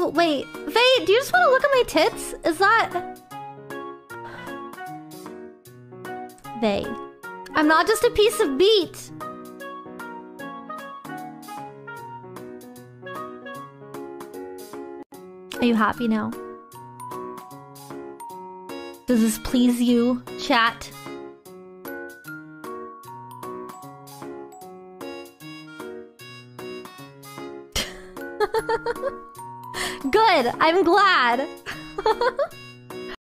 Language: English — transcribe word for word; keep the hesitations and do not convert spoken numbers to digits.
you... Wait, Faye, do you just want to look at my tits? Is that... Faye. I'm not just a piece of meat. Are you happy now? Does this please you, chat? Good, I'm glad.